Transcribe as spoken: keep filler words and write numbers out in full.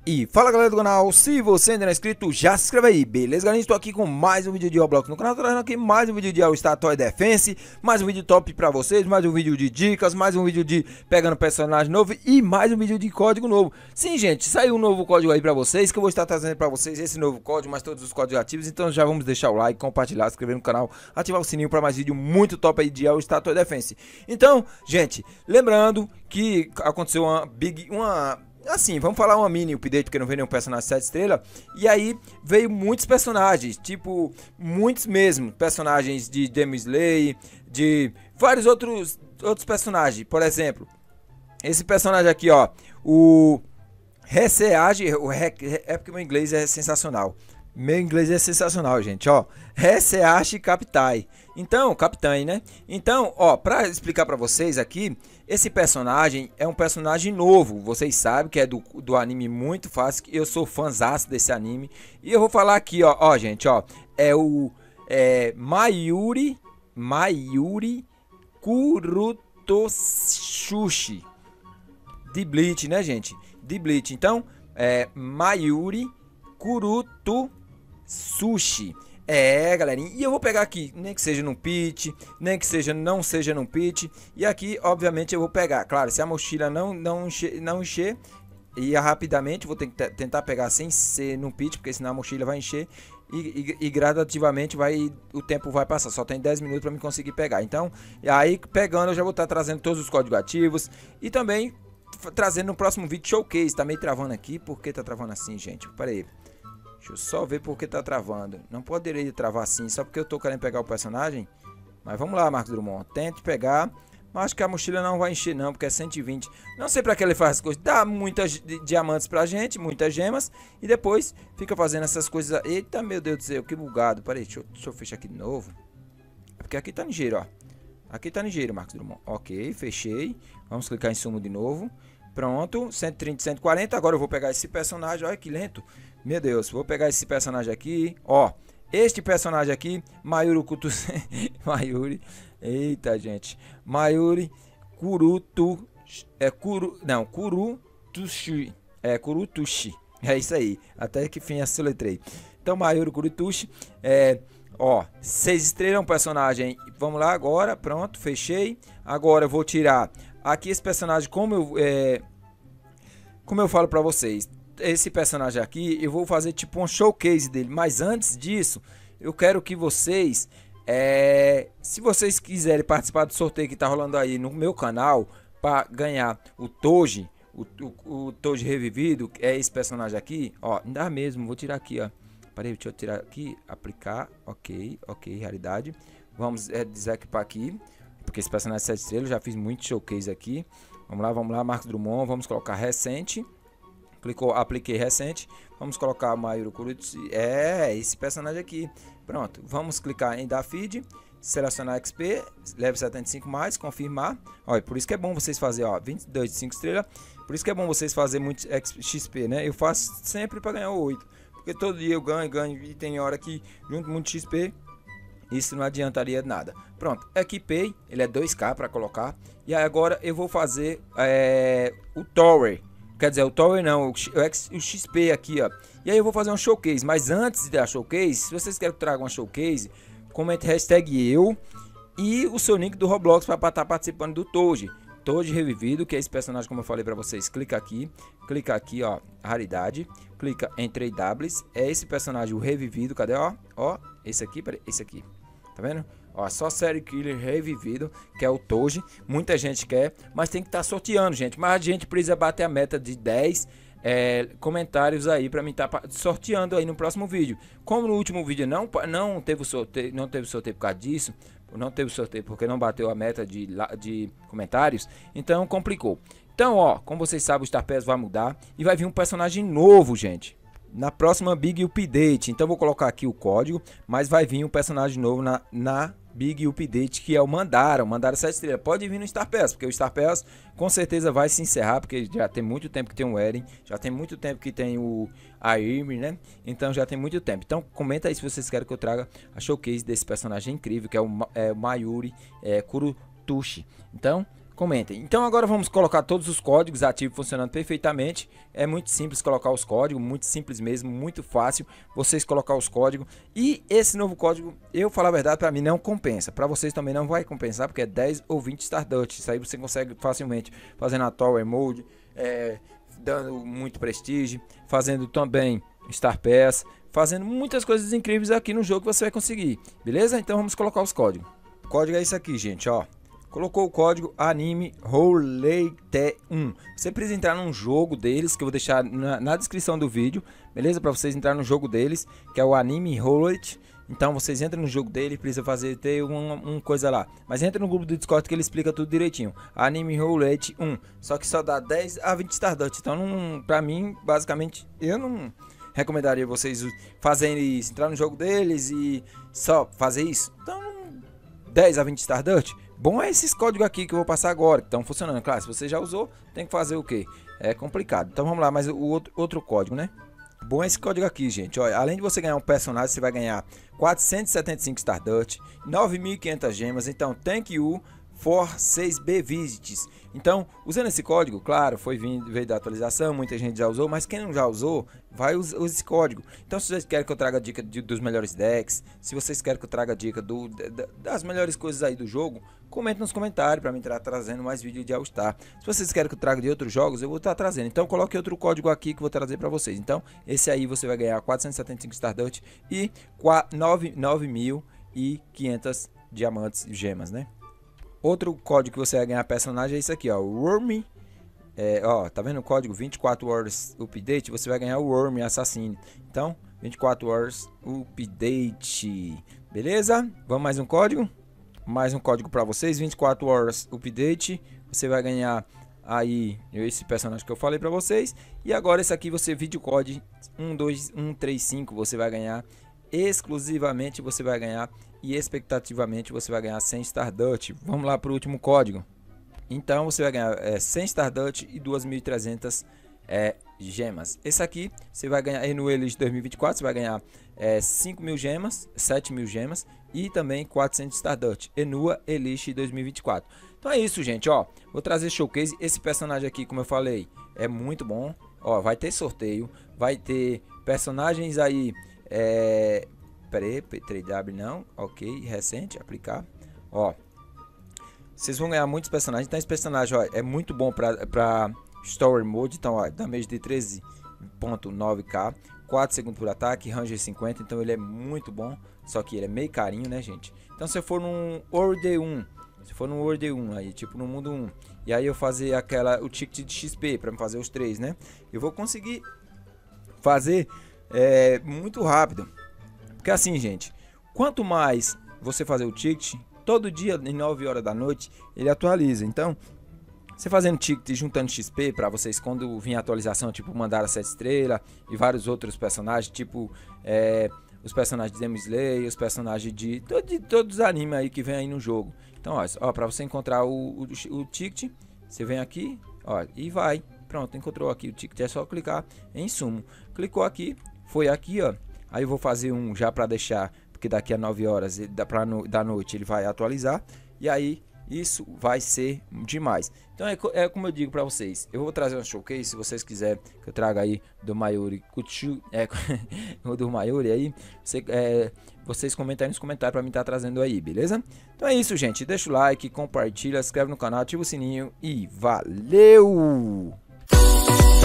E fala galera do canal, se você ainda não é inscrito, já se inscreve aí, beleza galera? Estou aqui com mais um vídeo de Roblox no canal, trazendo aqui mais um vídeo de All Star Toy Defense, mais um vídeo top pra vocês, mais um vídeo de dicas, mais um vídeo de pegando personagem novo e mais um vídeo de código novo. Sim gente, saiu um novo código aí pra vocês, que eu vou estar trazendo pra vocês esse novo código, mais todos os códigos ativos, então já vamos deixar o like, compartilhar, se inscrever no canal, ativar o sininho pra mais vídeo muito top aí de All Star Toy Defense. Então, gente, lembrando que aconteceu uma big, uma... Assim, vamos falar uma mini update, porque não veio nenhum personagem sete estrelas. E aí veio muitos personagens, tipo, muitos mesmo. Personagens de Demon Slayer, de vários outros, outros personagens. Por exemplo, esse personagem aqui, ó, o Reseage, o Re, é porque meu inglês é sensacional. Meu inglês é sensacional, gente, ó. Reseage Capitai. Então, Capitãe, né? Então, ó, pra explicar pra vocês aqui, esse personagem é um personagem novo. Vocês sabem que é do, do anime muito fácil. Eu sou fãzaço desse anime. E eu vou falar aqui, ó, ó, gente, ó. É o é, Mayuri, Mayuri Kurotoshushi. De Bleach, né, gente? De Bleach. Então, é Mayuri Kurotoshushi. É, galerinha, e eu vou pegar aqui, nem que seja no pitch, nem que seja não seja no pitch. E aqui, obviamente, eu vou pegar, claro, se a mochila não, não, encher, não encher, e rapidamente, vou ter que tentar pegar sem ser no pitch, porque senão a mochila vai encher e, e, e gradativamente vai, o tempo vai passar, só tem dez minutos para me conseguir pegar. Então, aí pegando, eu já vou estar trazendo todos os códigos ativos e também trazendo no próximo vídeo showcase. Tá meio travando aqui, por que tá travando assim, gente? Pera aí. Deixa eu só ver porque tá travando. Não poderia travar assim, só porque eu tô querendo pegar o personagem. Mas vamos lá, Marcos Drummond. Tente pegar. Mas acho que a mochila não vai encher não, porque é cento e vinte. Não sei pra que ele faz as coisas. Dá muitas diamantes pra gente, muitas gemas. E depois fica fazendo essas coisas. Eita, meu Deus do céu, que bugado. Pera aí, deixa eu, deixa eu fechar aqui de novo. É porque aqui tá ligeiro, ó. Aqui tá ligeiro, Marcos Drummond. Ok, fechei. Vamos clicar em sumo de novo. Pronto, cento e trinta, cento e quarenta. Agora eu vou pegar esse personagem. Olha que lento. Meu Deus, vou pegar esse personagem aqui. Ó, este personagem aqui, Mayuri Kutu... Mayuri... Eita, gente. Mayuri Kurutu... É, Kuru... Não, Kurutushi. É, Kurutushi. É isso aí. Até que fim soletrei. Então, Mayuri Kurutushi. É... Ó, seis estrelas, um personagem. Vamos lá agora. Pronto, fechei. Agora eu vou tirar aqui esse personagem, como eu... É... Como eu falo pra vocês... Esse personagem aqui, eu vou fazer tipo um showcase dele. Mas antes disso, eu quero que vocês, é, se vocês quiserem participar do sorteio que tá rolando aí no meu canal, para ganhar o Toji, o, o, o Toji revivido, é esse personagem aqui, ó, ainda mesmo, vou tirar aqui, ó. Peraí, deixa eu tirar aqui, aplicar, ok, ok, realidade. Vamos é, desequipar aqui, porque esse personagem é sete estrelas, já fiz muito showcase aqui. Vamos lá, vamos lá, Marcos Drummond, vamos colocar recente. Clicou, apliquei recente. Vamos colocar Mayuri Kurutushi. É, esse personagem aqui. Pronto. Vamos clicar em dar feed. Selecionar X P. Level setenta e cinco mais. Confirmar. Olha, por isso que é bom vocês fazerem, ó. vinte e dois de cinco estrelas. Por isso que é bom vocês fazerem muito X P, né? Eu faço sempre para ganhar oito. Porque todo dia eu ganho, ganho. E tem hora que junto muito X P. Isso não adiantaria nada. Pronto. Equipei. Ele é dois K para colocar. E aí agora eu vou fazer é, o Tower. Quer dizer, o Tower não, o, o X P aqui, ó. E aí eu vou fazer um showcase. Mas antes de dar showcase, se vocês querem que eu traga uma showcase, comente hashtag eu e o seu nick do Roblox para estar participando do Toji. Toji revivido, que é esse personagem, como eu falei para vocês. Clica aqui, clica aqui, ó, raridade. Clica em três Ws. É esse personagem, o revivido, cadê, ó? Ó, esse aqui, peraí, esse aqui. Tá vendo? Ó, só série killer revivido, que é o Toji. Muita gente quer, mas tem que estar tá sorteando, gente. Mas a gente precisa bater a meta de dez é, comentários aí para mim estar tá sorteando aí no próximo vídeo. Como no último vídeo não, não teve sorteio, não teve sorteio por causa disso, não teve sorteio porque não bateu a meta de, de comentários, então complicou. Então, ó, como vocês sabem, o Star Pass vai mudar e vai vir um personagem novo, gente. Na próxima Big Update. Então vou colocar aqui o código, mas vai vir um personagem novo na, na Big Update, que é o Mandara, o Mandara sete estrelas. Pode vir no Star Pass, porque o Star Pass com certeza vai se encerrar, porque já tem muito tempo que tem o Eren, já tem muito tempo que tem o Aim, né? Então já tem muito tempo. Então comenta aí se vocês querem que eu traga a showcase desse personagem incrível, que é o, é, o Mayuri é, Kurutushi. Então comentem. Então agora vamos colocar todos os códigos ativos funcionando perfeitamente. É muito simples colocar os códigos, muito simples mesmo, muito fácil vocês colocar os códigos. E esse novo código, eu falar a verdade, para mim não compensa. Para vocês também não vai compensar, porque é dez ou vinte Stardust. Isso aí você consegue facilmente fazendo a Tower Mode, é, dando muito prestígio, fazendo também Star Pass, fazendo muitas coisas incríveis aqui no jogo que você vai conseguir. Beleza? Então vamos colocar os códigos. O código é isso aqui, gente, ó. Colocou o código Anime Roulette um. Você precisa entrar num jogo deles, que eu vou deixar na, na descrição do vídeo, beleza? Para vocês entrar no jogo deles, que é o Anime Roulette. Então vocês entram no jogo dele, precisa fazer ter uma um coisa lá. Mas entra no grupo do Discord que ele explica tudo direitinho. Anime Roulette um. Só que só dá dez a vinte Stardust. Então, não, pra mim, basicamente, eu não recomendaria vocês fazerem isso, entrar no jogo deles e só fazer isso. Então, dez a vinte Stardust. Bom é esses códigos aqui que eu vou passar agora, que estão funcionando. Claro, se você já usou, tem que fazer o que? É complicado. Então vamos lá, mas o outro, outro código, né? Bom é esse código aqui, gente. Olha, além de você ganhar um personagem, você vai ganhar quatrocentos e setenta e cinco Stardust, nove mil e quinhentas gemas. Então, thank you for seis B visits. Então, usando esse código, claro, foi vindo, veio da atualização, muita gente já usou, mas quem não já usou, vai usar esse código. Então, se vocês querem que eu traga dica de, dos melhores decks, se vocês querem que eu traga dica do, da, das melhores coisas aí do jogo, comente nos comentários para mim estar trazendo mais vídeos de All Star. Se vocês querem que eu traga de outros jogos, eu vou estar trazendo. Então, coloque outro código aqui que eu vou trazer para vocês. Então, esse aí você vai ganhar quatrocentos e setenta e cinco Stardust e nove mil e quinhentas diamantes e gemas, né? Outro código que você vai ganhar personagem é isso aqui, ó, Worm. É, ó, tá vendo o código vinte e quatro horas update? Você vai ganhar o Worm Assassino. Então, vinte e quatro horas update. Beleza? Vamos mais um código? Mais um código para vocês, vinte e quatro horas update. Você vai ganhar aí esse personagem que eu falei para vocês. E agora esse aqui você vídeo code um dois um três cinco, você vai ganhar exclusivamente, você vai ganhar e expectativamente você vai ganhar cem Stardust. Vamos lá para o último código. Então você vai ganhar é, cem Stardust e duas mil e trezentas é, gemas. Esse aqui você vai ganhar no Elite dois mil e vinte e quatro, você vai ganhar é, cinco mil gemas, sete mil gemas e também quatrocentos Stardust. Enua Elite dois mil e vinte e quatro. Então é isso, gente, ó. Vou trazer showcase. Esse personagem aqui, como eu falei, é muito bom. Ó, vai ter sorteio, vai ter personagens aí. É, peraí, três W não, ok, recente, aplicar, ó, vocês vão ganhar muitos personagens. Então esse personagem, ó, é muito bom pra, pra Story Mode. Então, ó, damage de treze ponto nove K, quatro segundos por ataque, Ranger cinquenta, então ele é muito bom, só que ele é meio carinho, né, gente? Então se for num World um, se for num World um, aí, tipo no mundo um, e aí eu fazer aquela, o ticket de X P, pra me fazer os três, né, eu vou conseguir fazer É muito rápido, porque assim, gente, quanto mais você fazer o ticket, todo dia em nove horas da noite ele atualiza. Então, você fazendo ticket e juntando X P para vocês, quando vir a atualização, tipo mandar a sete estrelas e vários outros personagens, tipo é, os personagens de Demon Slayer, os personagens de, de todos os animes aí que vem aí no jogo. Então, ó, ó para você encontrar o, o, o ticket, você vem aqui, ó, e vai. Pronto, encontrou aqui o ticket, é só clicar em sumo. Clicou aqui, foi aqui, ó. Aí eu vou fazer um já para deixar, porque daqui a nove horas da, pra no, da noite ele vai atualizar. E aí isso vai ser demais. Então é, é como eu digo para vocês, eu vou trazer um showcase, se vocês quiserem que eu traga aí do Mayuri Kuchu, é, do Mayuri aí, você, é, vocês comentem nos comentários para mim estar tá trazendo aí, beleza? Então é isso, gente, deixa o like, compartilha, se inscreve no canal, ativa o sininho e valeu!